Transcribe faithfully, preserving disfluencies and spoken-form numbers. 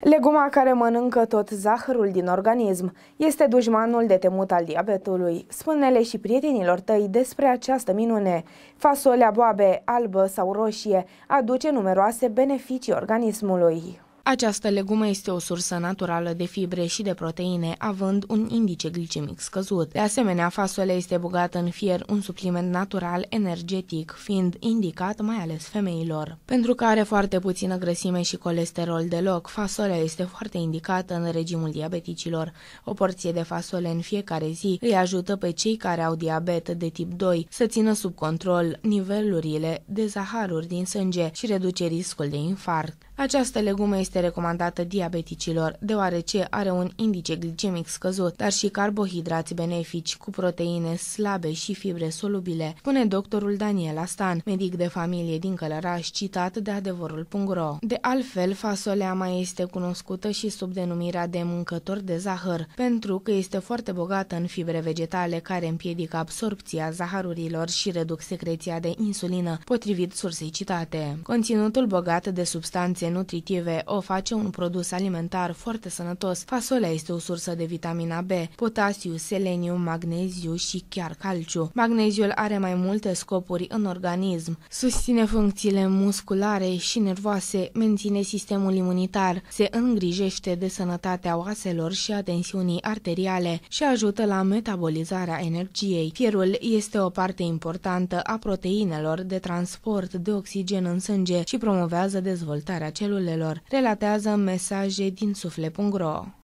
Leguma care mănâncă tot zahărul din organism este dușmanul de temut al diabetului. Spune-le și prietenilor tăi despre această minune. Fasolea boabe, albă sau roșie, aduce numeroase beneficii organismului. Această legumă este o sursă naturală de fibre și de proteine, având un indice glicemic scăzut. De asemenea, fasolea este bogată în fier, un supliment natural energetic, fiind indicat mai ales femeilor. Pentru că are foarte puțină grăsime și colesterol deloc, fasolea este foarte indicată în regimul diabeticilor. O porție de fasole în fiecare zi îi ajută pe cei care au diabet de tip doi să țină sub control nivelurile de zaharuri din sânge și reduce riscul de infarct. Această legumă este recomandată diabeticilor, deoarece are un indice glicemic scăzut, dar și carbohidrați benefici, cu proteine slabe și fibre solubile, spune doctorul Daniel Astan, medic de familie din Călăraș, citat de adevărul punct ro. De altfel, fasolea mai este cunoscută și sub denumirea de mâncător de zahăr, pentru că este foarte bogată în fibre vegetale care împiedică absorpția zaharurilor și reduc secreția de insulină, potrivit sursei citate. Conținutul bogat de substanțe nutritive o face un produs alimentar foarte sănătos. Fasolea este o sursă de vitamina B, potasiu, seleniu, magneziu și chiar calciu. Magneziul are mai multe scopuri în organism. Susține funcțiile musculare și nervoase, menține sistemul imunitar, se îngrijește de sănătatea oaselor și a tensiunii arteriale și ajută la metabolizarea energiei. Fierul este o parte importantă a proteinelor de transport de oxigen în sânge și promovează dezvoltarea celulelor, relatează mesaje din suflet punct ro.